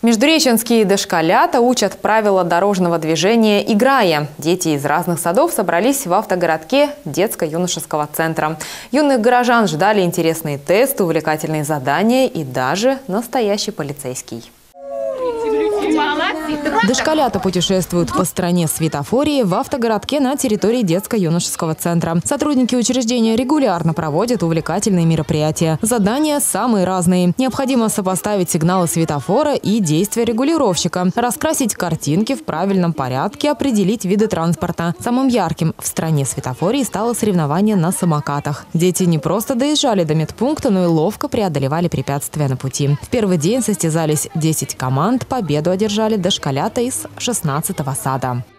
Междуреченские дошколята учат правила дорожного движения, играя. Дети из разных садов собрались в автогородке детско-юношеского центра. Юных горожан ждали интересные тесты, увлекательные задания и даже настоящий полицейский. Дошколята путешествуют по стране светофории в автогородке на территории детско-юношеского центра. Сотрудники учреждения регулярно проводят увлекательные мероприятия. Задания самые разные. Необходимо сопоставить сигналы светофора и действия регулировщика, раскрасить картинки в правильном порядке, определить виды транспорта. Самым ярким в стране светофории стало соревнование на самокатах. Дети не просто доезжали до медпункта, но и ловко преодолевали препятствия на пути. В первый день состязались 10 команд, победу одержали дошколята из 16-го сада.